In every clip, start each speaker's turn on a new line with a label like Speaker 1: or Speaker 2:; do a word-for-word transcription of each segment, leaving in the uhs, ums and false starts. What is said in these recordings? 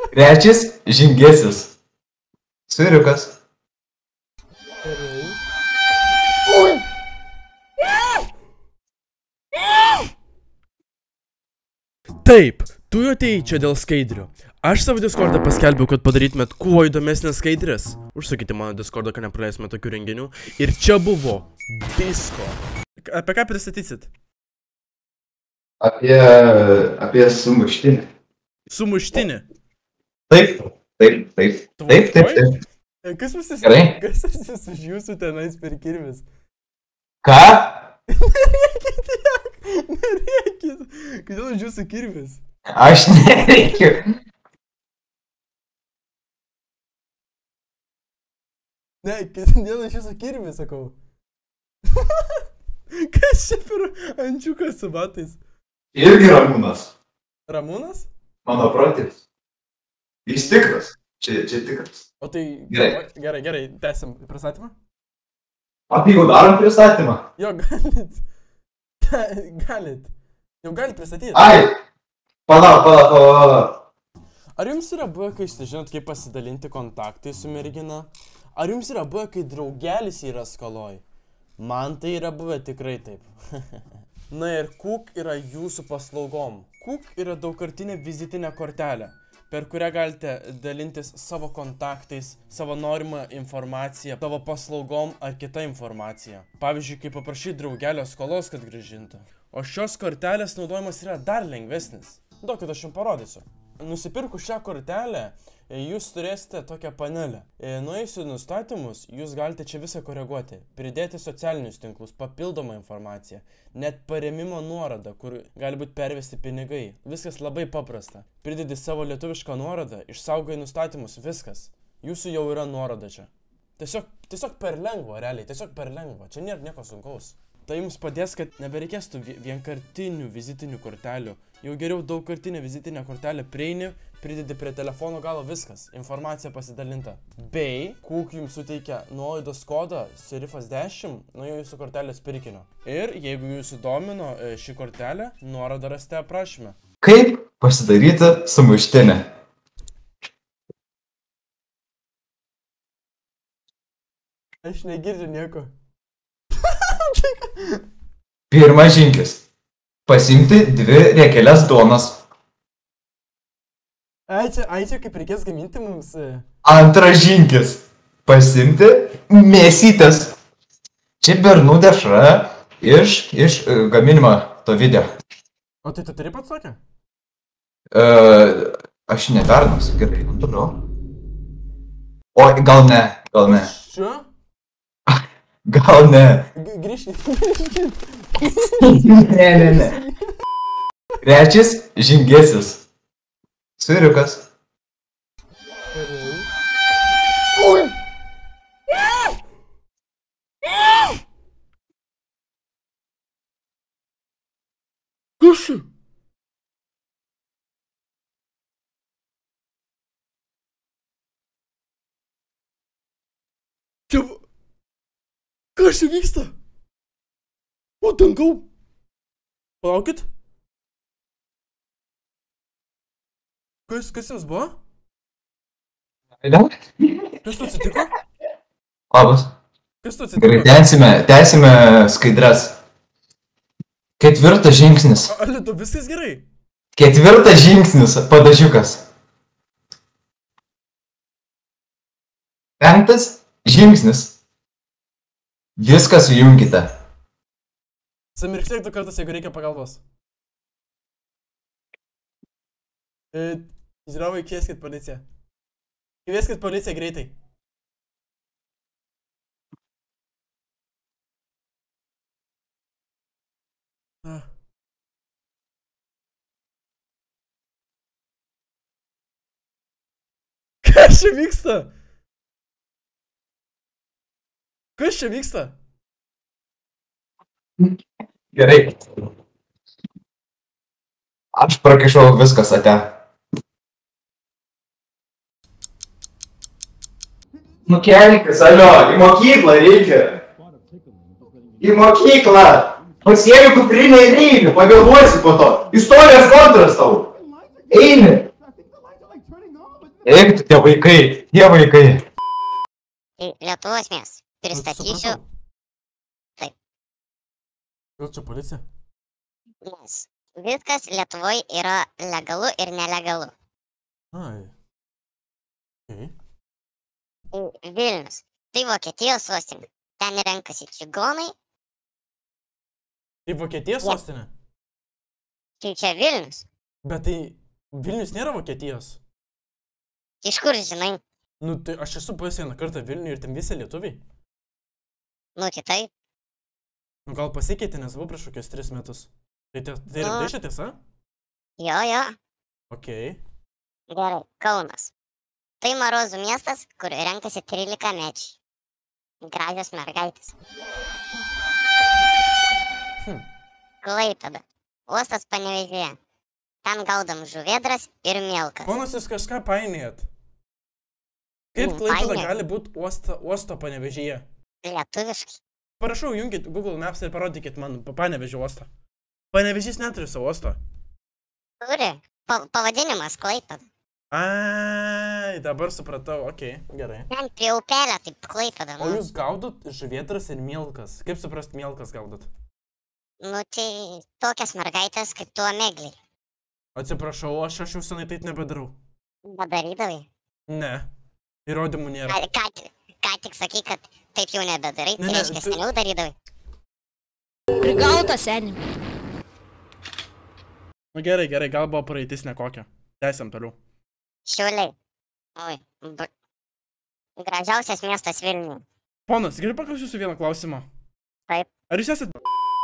Speaker 1: Trečias žingesis. Sviriukas.
Speaker 2: Taip, tu jau atėjai čia dėl skaidrių. Aš savo Discordą paskelbiau, kad padarytumėt kuo įdomesnės skaidrės. Užsakyti mano Discordą, kad nepraleisime tokių renginių. Ir čia buvo visko. Apie ką pristatysit?
Speaker 1: Apie... apie sumuštinį.
Speaker 2: Sumuštinį?
Speaker 1: Taip, taip, taip. Taip, taip, taip.
Speaker 2: Kas vis
Speaker 1: Gerai.
Speaker 2: Kas vis už jūsų tenais per kirvis?
Speaker 1: Ką?
Speaker 2: Nerėkit tiek! Nerėkit! Kodėl už jūsų kirvis?
Speaker 1: Aš nereikiu.
Speaker 2: Ne, kodėl už jūsų kirvis, sakau. Kas čia per ančiukas su batais?
Speaker 1: Irgi Ramūnas.
Speaker 2: Ramūnas?
Speaker 1: Mano protėvis. Jis tikras. Čia, čia tikras.
Speaker 2: O tai...
Speaker 1: Gerai.
Speaker 2: Gerai, gerai, tęsim pristatymą?
Speaker 1: O tai jau darom pristatymą?
Speaker 2: Jo, galit. Galit. Jau galit pristatyti.
Speaker 1: Ai! Palauk, palauk, palauk.
Speaker 2: Ar jums yra buvę, kai jūs žinot, kaip pasidalinti kontaktai su mergina? Ar jums yra buvę, kai draugelis yra skaloj? Man tai yra buvę tikrai taip. Na ir Kuk yra jūsų paslaugom. Kuk yra daugkartinė vizitinė kortelė, per kurią galite dalintis savo kontaktais, savo norimą informaciją, savo paslaugom ar kitą informaciją. Pavyzdžiui, kai paprašyti draugelio skolos, kad grąžintų. O šios kortelės naudojimas yra dar lengvesnis. Duok, kad aš jums parodysiu. Nusipirkus šią kortelę, jūs turėsite tokią panelę. Nuėjus į nustatymus, jūs galite čia visą koreguoti, pridėti socialinius tinklus, papildomą informaciją, net paremimo nuorodą, kur gali būti pervesti pinigai. Viskas labai paprasta. Pridedi savo lietuvišką nuorodą, išsaugai nustatymus, viskas. Jūsų jau yra nuoroda čia. Tiesiog, tiesiog per lengva, realiai, tiesiog per lengva. Čia nėra nieko sunkaus. Tai jums padės, kad nebereikės tų vienkartinių vizitinių kortelių. Jau geriau daugkartinę vizitinę kortelę prieini, pridedi prie telefono galo, viskas. Informacija pasidalinta. Bei Kuk jums suteikia nuolaidos kodą Serifas dešimt nuo jūsų kortelės pirkinio. Ir jeigu jūsų domino ši kortelė, nuorodą rasite aprašyme.
Speaker 1: Kaip pasidaryti sumuštinę?
Speaker 2: Aš negirdžiu nieko.
Speaker 1: Pirmas žingsnis. Pasiimti dvi riekeles duonos.
Speaker 2: Ai čia, ai čia kaip reikės gaminti mums.
Speaker 1: Antras žingsnis. Pasiimti mėsytes. Čia bernų dešra iš, iš uh, gaminimo to video.
Speaker 2: O tai tu turi pats tokią?
Speaker 1: Uh, aš nebernas, gerai, toliau. O gal ne, gal ne.
Speaker 2: Šiuo?
Speaker 1: Gal ne.
Speaker 2: Grįžkit, grįžkit.
Speaker 1: Ne, ne, ne. Trečias žingesis. Sviriukas.
Speaker 2: Ui! Kas čia? Čia... Kas čia vyksta? O, dangau. Palaukit. Kas, kas jums buvo? Kas tu atsitiko?
Speaker 1: Labas.
Speaker 2: Kas tu atsitiko?
Speaker 1: Gerai, tęsime, tęsime skaidras. Ketvirtas žingsnis.
Speaker 2: Ale, tu viskas gerai?
Speaker 1: Ketvirtas žingsnis, padažiukas. Penktas žingsnis. Viską sujungite.
Speaker 2: Samirksėk du kartus, jeigu reikia pagalbos. E, žiūrovai, kvieskit policiją. Kvieskit policiją greitai. Ah. Kas čia vyksta? Kas čia vyksta?
Speaker 1: Gerai. Aš prakišau viskas ate. Nukelkis, alio, į mokyklą reikia. Į mokyklą. Pasiėmiu kuprinę ir eini, pavėluosi po to. Istorijos kontras tau. Eini. Eik tu, tie vaikai, tie vaikai.
Speaker 3: Tai Lietuvos miestas. Pristatysiu, taip.
Speaker 2: Gal čia policija?
Speaker 3: Nes viskas Lietuvoje yra legalu ir nelegalu.
Speaker 2: Ai. Okay.
Speaker 3: Tai Vilnius. Tai Vokietijos sostinė. Ten renkasi čigonai.
Speaker 2: Tai Vokietijos sostinė?
Speaker 3: Tai čia Vilnius.
Speaker 2: Bet tai Vilnius nėra Vokietijos.
Speaker 3: Iš kur žinai?
Speaker 2: Nu, tai aš esu buvęs vieną kartą Vilniuje ir ten visi lietuviai.
Speaker 3: Nu, tai taip.
Speaker 2: Nu, gal pasikeitė, nes buvau prieš kokius tris metus. Tai tai tai yra
Speaker 3: Nu.
Speaker 2: tai tiesa?
Speaker 3: Jo, jo.
Speaker 2: Okei.
Speaker 3: Gerai. Kaunas. Tai marozų miestas, kur renkasi trylika mečiai. Gražios mergaitės.
Speaker 2: Hm.
Speaker 3: Klaipėda. Uostas Panevėžyje. Ten gaudom žuvėdras ir mielkas.
Speaker 2: Ponas, jūs kažką painėjat. Kaip
Speaker 3: Mm,
Speaker 2: Klaipėda
Speaker 3: painiojau.
Speaker 2: gali būti uosto, uosto Panevėžyje?
Speaker 3: Lietuviškai.
Speaker 2: Parašau, jungit Google Maps ir parodykit man Panevėžio uostą. Panevėžys neturi savo uosto.
Speaker 3: Turi. Pa pavadinimas Klaipėda.
Speaker 2: Ai, dabar supratau, okei, gerai.
Speaker 3: Ten prie upelio, taip Klaipėda.
Speaker 2: O
Speaker 3: Nu,
Speaker 2: jūs gaudot žuvėdras ir mielkas. Kaip suprast mielkas gaudot?
Speaker 3: nu, tai tokias mergaitės kaip tu Amegliai.
Speaker 2: Atsiprašau, aš aš jau senai taip nebedarau.
Speaker 3: Nedarydavai.
Speaker 2: Ne. Įrodymų nėra.
Speaker 3: Ką, ką, ti- ką tik sakai, kad taip jau nebedarai,
Speaker 2: Ne,
Speaker 3: tai
Speaker 2: ne,
Speaker 3: reiškia
Speaker 2: tu-
Speaker 3: seniau darydavai.
Speaker 4: Prigauta seniai.
Speaker 2: Nu gerai, gerai, gal buvo praeitis nekokia. Tęsiam toliau.
Speaker 3: Šiauliai. Oi. b- Gražiausias miestas Vilniuje.
Speaker 2: Ponas, galiu paklausysiu jūsų vieną klausimą?
Speaker 3: Taip.
Speaker 2: Ar jūs esat...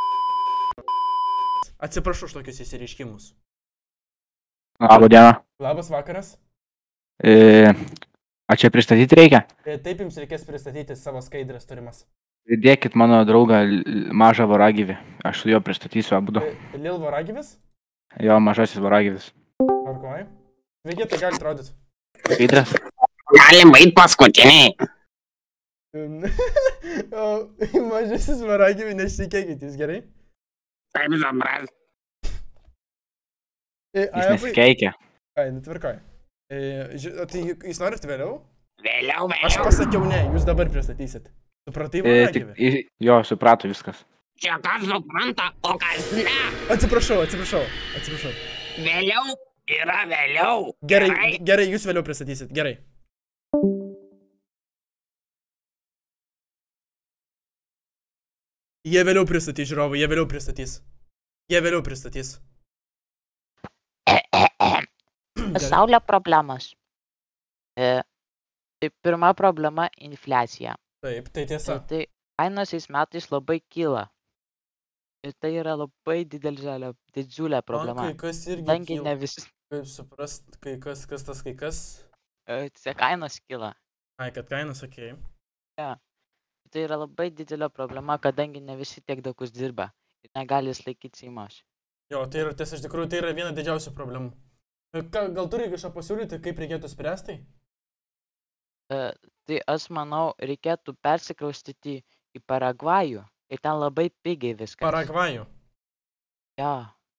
Speaker 2: Atsiprašau už tokius įsireiškimus.
Speaker 5: Labą dieną.
Speaker 2: Labas vakaras.
Speaker 5: E, a čia pristatyti reikia?
Speaker 2: E, Taip jums reikės pristatyti savo skaidrės turimas.
Speaker 5: Dėkit mano draugą L- mažą voragyvį. Aš su juo pristatysiu abudu.
Speaker 2: E, Lil Voragyvis?
Speaker 5: Jo, mažasis voragyvis.
Speaker 2: Tvarkoj. Sveiki, tai galite rodyti.
Speaker 5: Skaidrės?
Speaker 6: Galim eit paskutiniai.
Speaker 2: O mažasis Voragyvi, nešnekėkit, jūs gerai?
Speaker 6: Taip, zabras.
Speaker 2: E,
Speaker 5: Jis nesikeikia.
Speaker 2: Ai, netvarkoj. E, ži- o tai jūs norit vėliau?
Speaker 6: Vėliau,
Speaker 2: Aš
Speaker 6: vėliau.
Speaker 2: pasakiau ne, jūs dabar pristatysit. Supratai,
Speaker 5: E, tik,
Speaker 2: Voragyvi?
Speaker 5: i- jo, suprato viskas.
Speaker 6: Čia kas supranta, o kas ne.
Speaker 2: Atsiprašau, atsiprašau, atsiprašau.
Speaker 6: Vėliau yra vėliau.
Speaker 2: Gerai, gerai, jūs vėliau pristatysit, gerai. Jie vėliau pristatys, žiūrovai, jie vėliau pristatys. Jie vėliau pristatys. Gerai.
Speaker 7: Pasaulio problemos. E, tai pirma problema - infliacija.
Speaker 2: Taip, tai tiesa.
Speaker 7: Tai, tai kainos šiais metais labai kyla. Ir tai yra labai didelė, didžiulė problema.
Speaker 2: Man kai kas irgi
Speaker 7: Kadangi
Speaker 2: kyla.
Speaker 7: ne visi
Speaker 2: Kaip suprast, kai kas, kas tas kai kas.
Speaker 7: e, tie kainos kyla.
Speaker 2: Ai, kad kainos, okei.
Speaker 7: Tai yra labai didelė problema, kadangi ne visi tiek daug uždirba ir negali išlaikyti šeimos.
Speaker 2: Jo, tai yra tiesa, iš tikrųjų, tai yra viena didžiausių problemų. E, Ką, gal turi kažką pasiūlyti, kaip reikėtų spręsti?
Speaker 7: E, tai aš manau, reikėtų persikraustyti į Paragvajų ir ten labai pigiai viskas.
Speaker 2: Paragvajų.
Speaker 7: Jo.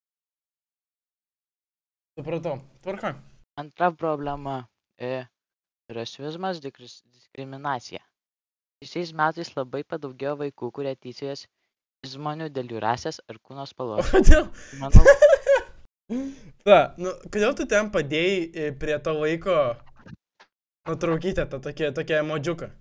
Speaker 2: Supratau. Tvarka.
Speaker 7: Antra problema e, - rasizmas, dikris- diskriminacija. Šiais metais labai padaugėjo vaikų, kurie tyčiojas iš žmonių dėl jų rasės ar kūno
Speaker 2: O
Speaker 7: spalvos.
Speaker 2: kodėl?
Speaker 7: Manau,
Speaker 2: Ta, nu, kodėl tu ten padėjai e, prie to laiko nutraukyti tą tokią, tokią emodžiuką?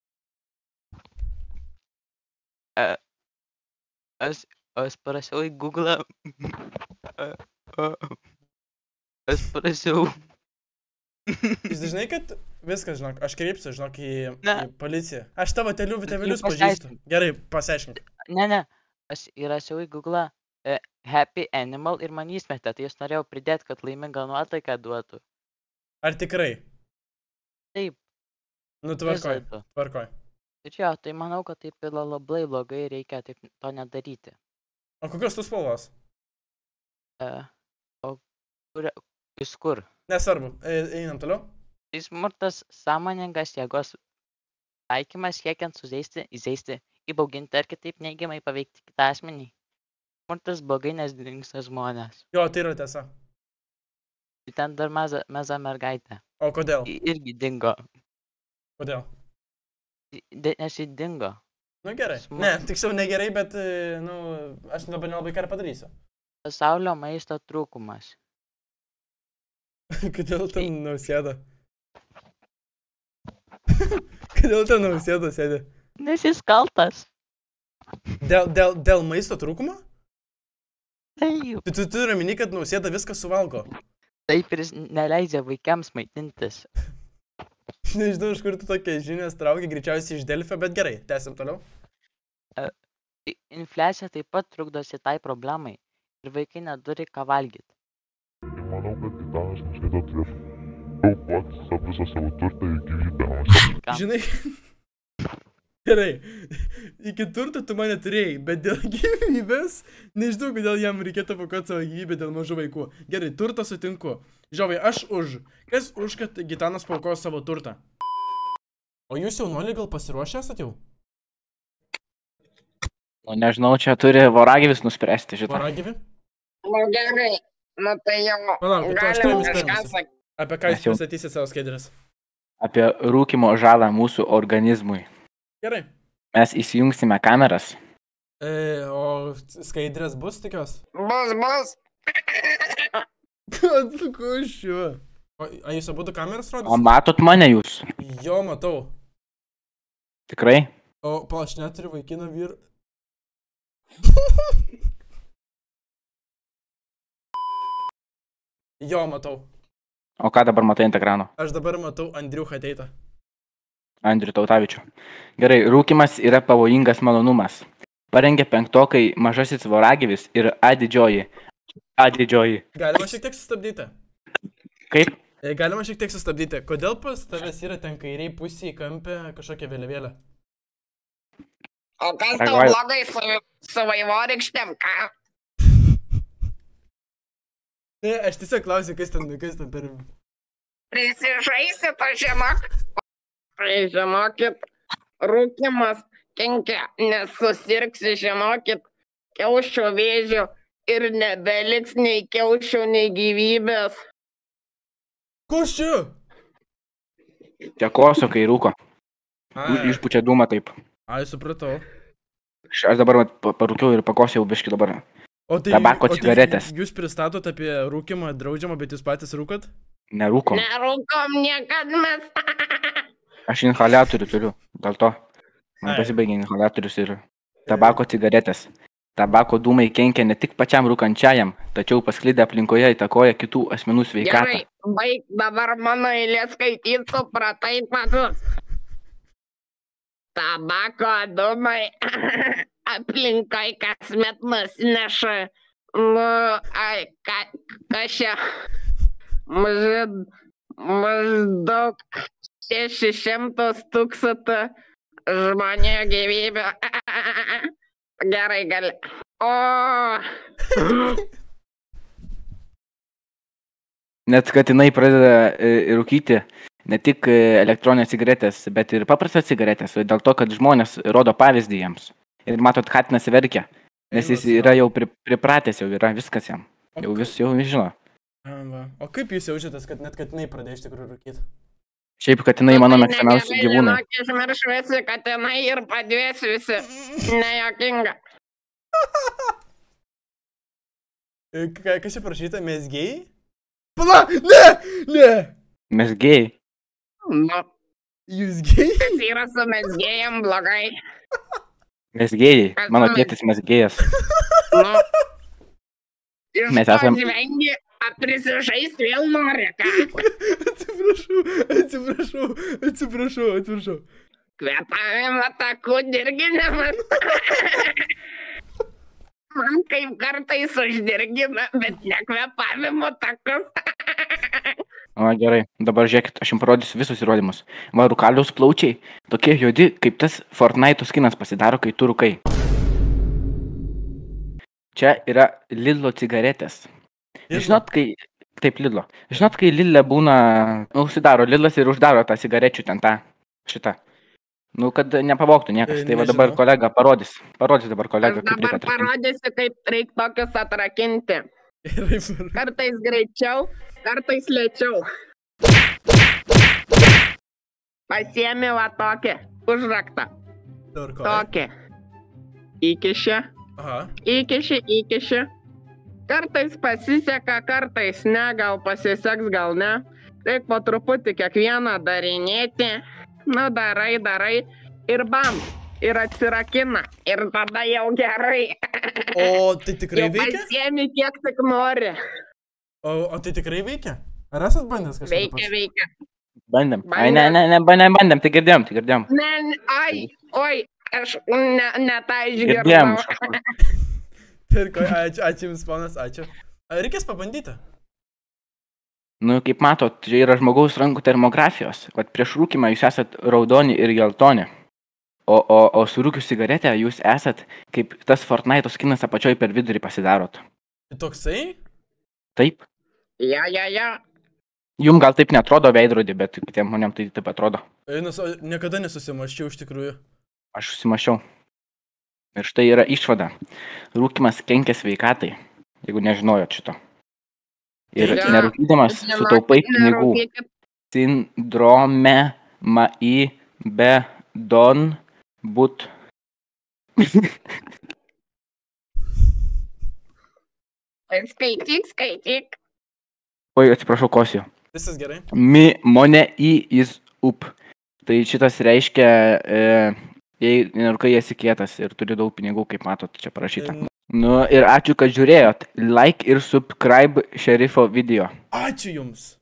Speaker 7: aš, aš parašiau į Google. e, e, Aš parašiau.
Speaker 2: Jūs žinai, kad viskas, žinok, aš kreipsiu, žinok, į,
Speaker 7: Ne.
Speaker 2: į policiją. Aš tavo telių tėvelius
Speaker 7: Jau
Speaker 2: pažįstu.
Speaker 7: pasiaiškink.
Speaker 2: Gerai, pasiaiškink.
Speaker 7: Ne, ne. Aš įrašiau į Google e, Happy Animal ir man įsmetė. Tai aš norėjau pridėti, kad laimingą nuotaiką duotų.
Speaker 2: Ar tikrai?
Speaker 7: Taip.
Speaker 2: Nu, tvarkoj,
Speaker 7: Visaip.
Speaker 2: tvarkoj.
Speaker 7: Ir jo, tai manau, kad taip yra labai blogai, reikia taip to nedaryti.
Speaker 2: O kokios tu spalvos?
Speaker 7: E, o kur, iš kur?
Speaker 2: Nesvarbu, e, einam toliau.
Speaker 7: Tai smurtas sąmoningas jėgos taikymas siekiant sužeisti, įžeisti, įbauginti ar kitaip neigiamai paveikti kitą asmenį. Smurtas blogai, nes dingsta žmonės.
Speaker 2: Jo, tai yra tiesa.
Speaker 7: ten dar maža, maža mergaitė.
Speaker 2: O kodėl?
Speaker 7: I- Irgi dingo.
Speaker 2: Kodėl?
Speaker 7: I- de- Nes ji dingo.
Speaker 2: Nu gerai.
Speaker 7: Smu-
Speaker 2: Ne, tiksliau negerai, bet, e, nu, aš dabar nelabai ką ir padarysiu.
Speaker 7: Pasaulio maisto trūkumas.
Speaker 2: Kodėl ten nausėda? Kodėl ten nausėda sėdi?
Speaker 7: Nes jis kaltas.
Speaker 2: Dėl, dėl, dėl maisto trūkumo?
Speaker 7: Taip.
Speaker 2: Tu, tu turi omeny, kad nausėda viską suvalgo.
Speaker 7: Taip ir jis neleidžia vaikams maitintis.
Speaker 2: Nežinau, iš kur tu tokia žinias traukia, greičiausiai iš Delfio, bet gerai, tęsim toliau.
Speaker 7: I- Infliacija taip pat trukdo šitai problemai. Ir vaikai neturi ką valgyti.
Speaker 8: Manau, kad Gitanas Nausėda turėtų aukoti sa- visą savo turtą ir gyvybę. o ne-
Speaker 7: Kam?
Speaker 2: Žinai, gerai, iki turto tu mane turėjai, bet dėl gyvybės, nežinau, kodėl jam reikėtų pakoti savo gyvybę dėl mažų vaikų. Gerai, turtą sutinku. Žiovai, aš už. Kas už, kad Gitanas paukojo savo turtą? O jūs jaunuoliai gal pasiruošę esate jau?
Speaker 5: Nu, nežinau, čia turi Voragyvis nuspręsti šitą.
Speaker 2: Varagyvi?
Speaker 6: Nu gerai, nu tai jau
Speaker 2: Palauk, tu aš
Speaker 6: galim
Speaker 2: tavim
Speaker 6: kažką
Speaker 2: įspėjimas.
Speaker 6: sakyti.
Speaker 2: Apie ką jūs
Speaker 5: Mes jau-
Speaker 2: pristatysit savo skaidrės?
Speaker 5: Apie rūkimo žalą mūsų organizmui.
Speaker 2: Gerai.
Speaker 5: Mes įsijungsime kameras.
Speaker 2: E, o skaidrės bus tikios?
Speaker 6: Bus, bus.
Speaker 2: Kad su kušiu? O, a jūs abu du kameras
Speaker 5: O
Speaker 2: rodys?
Speaker 5: matot mane jūs?
Speaker 2: Jo, matau.
Speaker 5: Tikrai?
Speaker 2: O, pala, aš neturiu vaikino vyr. Jo, matau.
Speaker 5: O ką dabar matai ant ekrano?
Speaker 2: Aš dabar matau Andriuchą ateitą.
Speaker 5: Andrių Tautavičių. Gerai, rūkimas yra pavojingas malonumas. Parengė penktokai Mažasis Voragyvis ir A didžioji. A didžioji.
Speaker 2: Galima šiek tiek sustabdyti.
Speaker 5: Kaip?
Speaker 2: E, Galima šiek tiek sustabdyti. Kodėl pas tavęs yra ten kairiai pusėje kampe kažkokia vėliavėlė?
Speaker 6: O kas tau
Speaker 5: Reaguoju.
Speaker 6: blogai su, su vaivorykštėm, ką?
Speaker 2: Ne, aš tiesiog klausiu, kas ten, kas ten per...
Speaker 6: Prisižaisi to žinok. Tai žinokit, rūkimas kenkia, nes susirgsi, žinokit, kiaušio vėžių ir nebeliks nei kiaušio, nei gyvybės.
Speaker 2: Kušiu?
Speaker 5: Čia koso, kai rūko.
Speaker 2: Ai,
Speaker 5: Išpučia dūmą taip.
Speaker 2: ai, supratau.
Speaker 5: Aš aš dabar vat pa- parūkiau ir pakosiau biškį dabar.
Speaker 2: O tai,
Speaker 5: Tabako
Speaker 2: o tai
Speaker 5: cigaretės.
Speaker 2: Jūs pristatot apie rūkimą draudžiamą, bet jūs patys rūkot?
Speaker 5: Nerūkom.
Speaker 6: Nerūkom niekad mes.
Speaker 5: Aš inhaliatorių turiu. Dėl to. Man
Speaker 2: Ai.
Speaker 5: pasibaigė inhaliatorius ir tabako cigaretės. Tabako dūmai kenkia ne tik pačiam rūkančiajam, tačiau pasklidę aplinkoje įtakoja kitų asmenų sveikatą.
Speaker 6: Gerai, baig dabar mano eilė skaityti, supratai patus. Tabako dūmai aplinkai kasmet nusineša. Nu, ai, ką, kas čia? Maždaug, maždaug šešis šimtus tūkstančių žmonių gyvybių. Gerai, gali. O.
Speaker 5: Net katinai pradeda e, rūkyti ne tik e, elektroninės cigaretės, bet ir paprastas cigaretės, dėl to, kad žmonės rodo pavyzdį jiems. Ir matot, katinas verkia, nes jis
Speaker 2: Eina
Speaker 5: yra
Speaker 2: sau.
Speaker 5: jau pri, pripratęs, jau yra viskas jam.
Speaker 2: O
Speaker 5: Jau
Speaker 2: ka-
Speaker 5: vis jau žino.
Speaker 2: A, va. O kaip jūs jaučiatės, kad net katinai pradėjo iš tikrųjų rūkyti?
Speaker 5: Šiaip katinai mano mėgstamiausi gyvūnai.
Speaker 6: Išmirš visi katinai ir padės visi. Nejokinga.
Speaker 2: E, ką- Kas čia parašyta, mes gėjai? Pala, ne, ne,
Speaker 5: Mes gėjai.
Speaker 6: Nu,
Speaker 2: jūs gėjai?
Speaker 6: kas yra su mesgėjam blogai.
Speaker 5: Mes gėjai.
Speaker 6: Kas
Speaker 5: Mano
Speaker 6: mes-
Speaker 5: tėtis mes gėjas.
Speaker 6: Nu. Iš
Speaker 5: Mes
Speaker 6: to
Speaker 5: esam-
Speaker 6: žvengi, prisižaist vėl nori, ką?
Speaker 2: Atsiprašau, atsiprašau, atsiprašau, atsiprašau.
Speaker 6: Kvėpavimo takų dirginimas. Man kaip kartais uždirgina, bet ne kvėpavimo takus.
Speaker 5: O gerai, dabar žiūrėkit, aš jums parodysiu visus įrodymus. Va, rūkaliaus plaučiai, tokie juodi, kaip tas Fortnite skinas pasidaro, kai tu rūkai. Čia yra Lidlo cigaretės. Žinot, kai... Taip, Lidlo. Žinot, kai Lidle būna... Nu, užsidaro Lidlas ir uždaro tą cigarečių ten tą šitą. Nu, kad nepavogtų niekas.
Speaker 2: E,
Speaker 5: Tai va dabar
Speaker 2: nežinau.
Speaker 5: kolega parodys. Parodys dabar
Speaker 6: Aš
Speaker 5: kolega, kaip
Speaker 6: dabar
Speaker 5: reikia atrakinti.
Speaker 6: parodysiu, kaip reikia tokius atrakinti.
Speaker 2: Gerai, varau.
Speaker 6: Kartais greičiau, kartais lėčiau. Pasiemi va tokį, užraktą.
Speaker 2: Tvarkoj.
Speaker 6: Tokį. Įkiši,
Speaker 2: Aha.
Speaker 6: įkiši, įkiši. Kartais pasiseka, kartais ne, gal pasiseks, gal ne. Reik po truputį kiekvieną darinėti. Nu, darai, darai. Ir bam. Ir atsirakina. Ir tada jau gerai.
Speaker 2: O tai tikrai
Speaker 6: Jau
Speaker 2: veikia?
Speaker 6: pasiemi kiek tik nori.
Speaker 2: O, o tai tikrai veikia? Ar esat bandęs kažką?
Speaker 6: Veikia, veikia.
Speaker 5: Bandėm. Ai, ne, ne, ne, bandėm, bandėm, tai girdėjom, tai girdėjom.
Speaker 6: Ne, ne, ai, oi, aš ne, ne tą
Speaker 5: Girdėjom
Speaker 6: išgirdau.
Speaker 5: iš kažkur.
Speaker 2: Tvarkoj, ačiū, ačiū jums, ponas, ačiū. Ar reikės pabandyti?
Speaker 5: Nu, kaip matot, čia yra žmogaus rankų termografijos. Vat prieš rūkimą jūs esat raudoni ir geltoni. O, o, o surūkius cigaretę jūs esat kaip tas Fortnite skinas apačioj per vidurį pasidarot.
Speaker 2: Tai toksai?
Speaker 5: Taip.
Speaker 6: Ja, ja, ja.
Speaker 5: Jum gal taip netrodo veidrodį, bet kitiem žmonėm tai taip atrodo.
Speaker 2: Einas, niekada nesusimaščiau iš tikrųjų.
Speaker 5: Aš susimašiau. Ir štai yra išvada. Rūkimas kenkia sveikatai, jeigu nežinojot šito. Ir
Speaker 6: Ja.
Speaker 5: nerūkydamas sutaupai pinigų.
Speaker 6: Nerūkykit.
Speaker 5: Sindrome mai be don būt.
Speaker 6: Skaityk, skaityk.
Speaker 5: Oi, atsiprašau, kosiu.
Speaker 2: Visas gerai?
Speaker 5: Mi mone į is up. Tai šitas reiškia, e, jei nerūkai esi kietas ir turi daug pinigų, kaip matot, čia parašyta.
Speaker 2: Em.
Speaker 5: Nu ir ačiū, kad žiūrėjot. Like ir subscribe šerifo video.
Speaker 2: Ačiū jums.